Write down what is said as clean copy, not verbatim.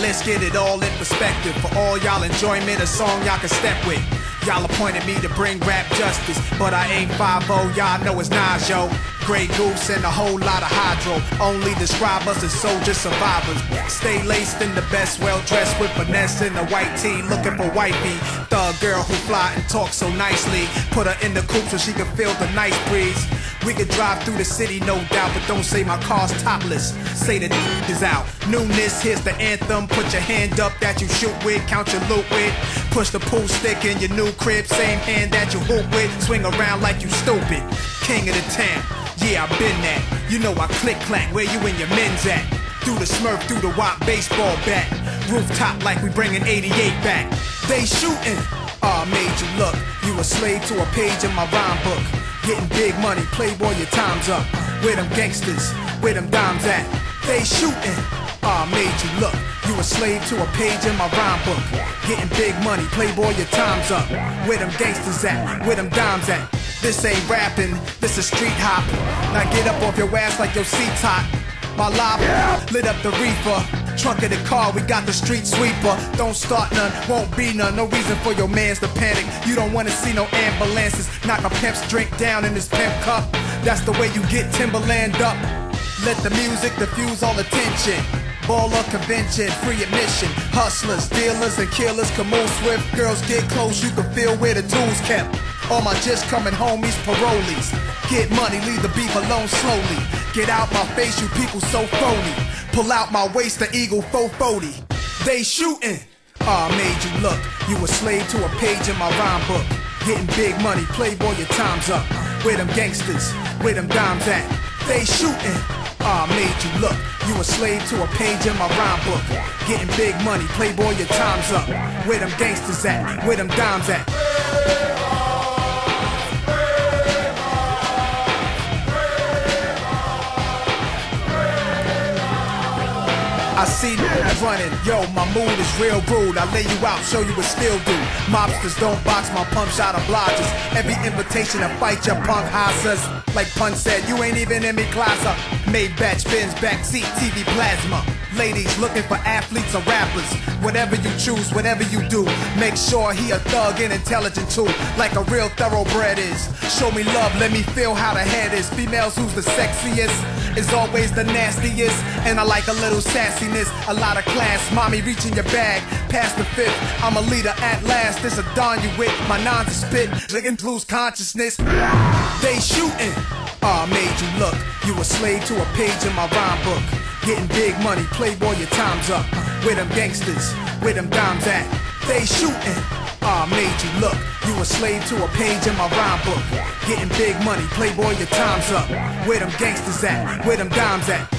let's get it all in perspective. For all y'all enjoyment, a song y'all can step with. Y'all appointed me to bring rap justice, but I ain't 5-0, y'all know it's Nas, yo. Grey Goose and a whole lot of hydro. Only describe us as soldier survivors. Stay laced in the best, well dressed with finesse in a white tee, looking for wifey. Thug girl who fly and talk so nicely. Put her in the coupe so she can feel the nice breeze. We could drive through the city, no doubt, but don't say my car's topless. Say the is out. Newness, here's the anthem. Put your hand up that you shoot with, count your loot with. Push the pool stick in your new crib, same hand that you hoop with. Swing around like you stupid. King of the town, yeah, I been that. You know I click clack, where you and your men's at? Through the Smurf, through the Wop baseball bat. Rooftop like we bringing 88 back. They shooting, made you look. You a slave to a page in my rhyme book. Getting big money, playboy, your time's up. Where them gangsters, where them dimes at? They shooting, made you look. You a slave to a page in my rhyme book. Getting big money, playboy, your time's up. Where them gangsters at? Where them dimes at? This ain't rapping, this is street hop. Now get up off your ass like your seat's hot. My life lit up the reefer. Trunk of the car, we got the street sweeper. Don't start none, won't be none. No reason for your mans to panic. You don't wanna see no ambulances. Knock a pimp's drink down in his pimp cup. That's the way you get Timberland up. Let the music diffuse all attention. Baller convention, free admission. Hustlers, dealers, and killers can move swift. Girls get close, you can feel where the tools kept. All my just coming homies, parolees. Get money, leave the beef alone slowly. Get out my face, you people so phony. Pull out my waist, the Eagle 440. They shooting, made you look. You a slave to a page in my rhyme book. Getting big money, playboy, your time's up. Where them gangsters, where them dimes at? They shooting, made you look. You a slave to a page in my rhyme book. Getting big money, playboy, your time's up. Where them gangsters at? Where them dimes at? I see niggas running, yo, my mood is real rude. I lay you out, show you what skill do. Mobsters don't box my pump shot obliges. Every invitation to fight your punk houses. Like Pun said, you ain't even in me class up. Made batch bins, backseat, TV plasma. Ladies looking for athletes or rappers. Whatever you choose, whatever you do, make sure he a thug and intelligent too, like a real thoroughbred is. Show me love, let me feel how the head is. Females who's the sexiest is always the nastiest. And I like a little sassiness, a lot of class. Mommy reaching your bag, past the fifth. I'm a leader at last, this a don you with. My non's a spit, drinking lose consciousness. They shooting, made you look. You a slave to a page in my rhyme book. Getting big money, playboy, your time's up. Where them gangsters, where them dimes at? They shooting, made you look. You a slave to a page in my rhyme book. Getting big money, playboy, your time's up. Where them gangsters at? Where them dimes at?